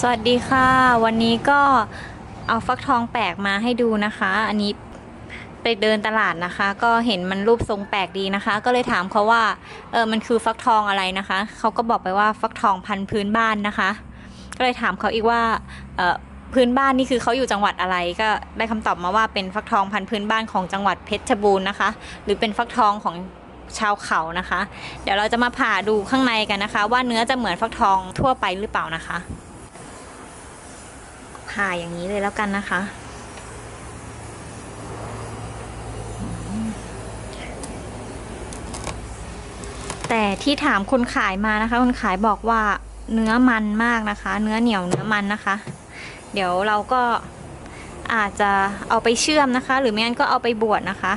สวัสดีค่ะวันนี้ก็เอาฟักทองแปลกมาให้ดูนะคะอันนี้ไปเดินตลาดนะคะก็เห็นมันรูปทรงแปลกดีนะคะก็เลยถามเขาว่ามันคือฟักทองอะไรนะคะเขาก็บอกไปว่าฟักทองพันธุ์พื้นบ้านนะคะก็เลยถามเขาอีกว่าพื้นบ้านนี่คือเขาอยู่จังหวัดอะไรก็ได้คำตอบมาว่าเป็นฟักทองพันธุ์พื้นบ้านของจังหวัดเพชรบูรณ์นะคะหรือเป็นฟักทองของชาวเขานะคะเดี๋ยวเราจะมาผ่าดูข้างในกันนะคะว่าเนื้อจะเหมือนฟักทองทั่วไปหรือเปล่านะคะผ่าอย่างนี้เลยแล้วกันนะคะแต่ที่ถามคนขายมานะคะคนขายบอกว่าเนื้อมันมากนะคะเนื้อเหนียวเนื้อมันนะคะเดี๋ยวเราก็อาจจะเอาไปเชื่อมนะคะหรือไม่งั้นก็เอาไปบวชนะคะ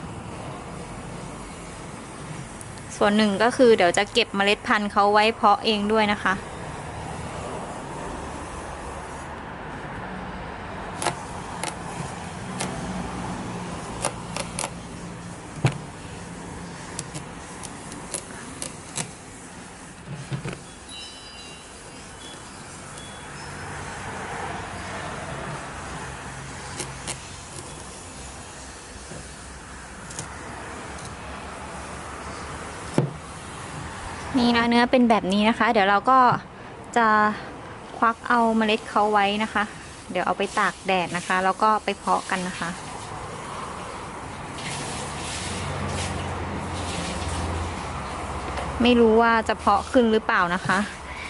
ส่วนหนึ่งก็คือเดี๋ยวจะเก็บเมล็ดพันธุ์เขาไว้เพาะเองด้วยนะคะนี่นะเนื้อเป็นแบบนี้นะคะเดี๋ยวเราก็จะควักเอาเมล็ดเขาไว้นะคะเดี๋ยวเอาไปตากแดดนะคะแล้วก็ไปเพาะกันนะคะไม่รู้ว่าจะเพาะขึ้นหรือเปล่านะคะ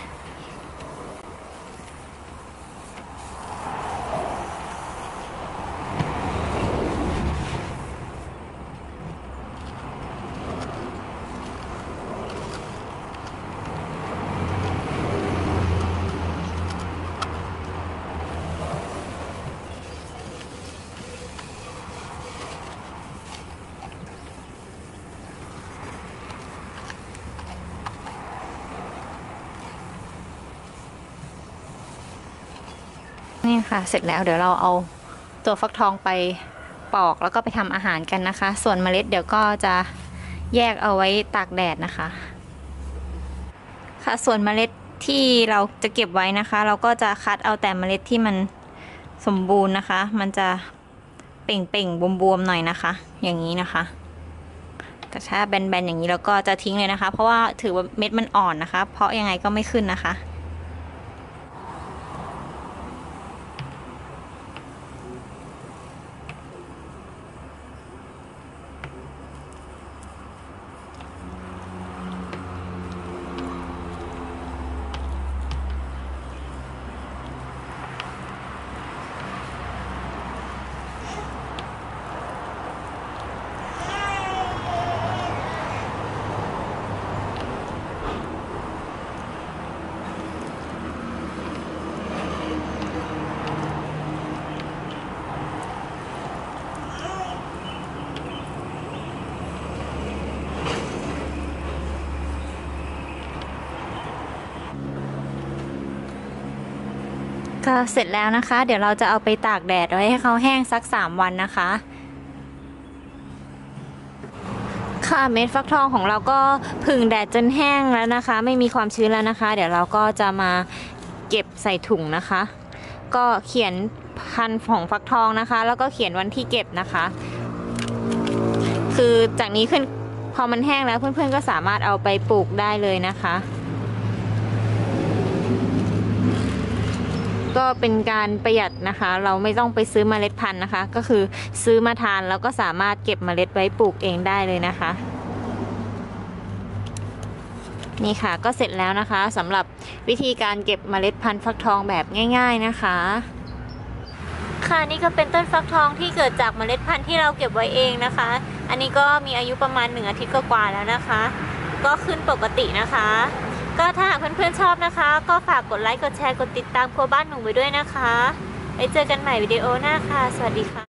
นี่ค่ะเสร็จแล้วเดี๋ยวเราเอาตัวฟักทองไปปอกแล้วก็ไปทำอาหารกันนะคะส่วนเมล็ดเดี๋ยวก็จะแยกเอาไว้ตากแดดนะคะค่ะส่วนเมล็ดที่เราจะเก็บไว้นะคะเราก็จะคัดเอาแต่เมล็ดที่มันสมบูรณ์นะคะมันจะเป่งๆบวมๆหน่อยนะคะอย่างนี้นะคะแต่ถ้าแบนๆอย่างนี้เราก็จะทิ้งเลยนะคะเพราะว่าถือว่าเม็ดมันอ่อนนะคะเพราะยังไงก็ไม่ขึ้นนะคะก็เสร็จแล้วนะคะเดี๋ยวเราจะเอาไปตากแดดไว้ให้เขาแห้งสัก3 วันนะคะค่ะเม็ดฟักทองของเราก็ผึ่งแดดจนแห้งแล้วนะคะไม่มีความชื้นแล้วนะคะเดี๋ยวเราก็จะมาเก็บใส่ถุงนะคะก็เขียนพันธุ์ของฟักทองนะคะแล้วก็เขียนวันที่เก็บนะคะคือจากนี้ขึ้นพอมันแห้งแล้วเพื่อนๆก็สามารถเอาไปปลูกได้เลยนะคะก็เป็นการประหยัดนะคะเราไม่ต้องไปซื้อเมล็ดพันธุ์นะคะก็คือซื้อมาทานแล้วก็สามารถเก็บเมล็ดไว้ปลูกเองได้เลยนะคะนี่ค่ะก็เสร็จแล้วนะคะสำหรับวิธีการเก็บเมล็ดพันธุ์ฟักทองแบบง่ายๆนะคะค่ะนี่ก็เป็นต้นฟักทองที่เกิดจากเมล็ดพันธุ์ที่เราเก็บไว้เองนะคะอันนี้ก็มีอายุประมาณ1 อาทิตย์กว่าแล้วนะคะก็ขึ้นปกตินะคะก็ถ้าเพื่อนๆชอบนะคะก็ฝากกดไลค์กดแชร์กดติดตามครัวบ้านหนูไว้ด้วยนะคะไว้เจอกันใหม่วิดีโอหน้าค่ะสวัสดีค่ะ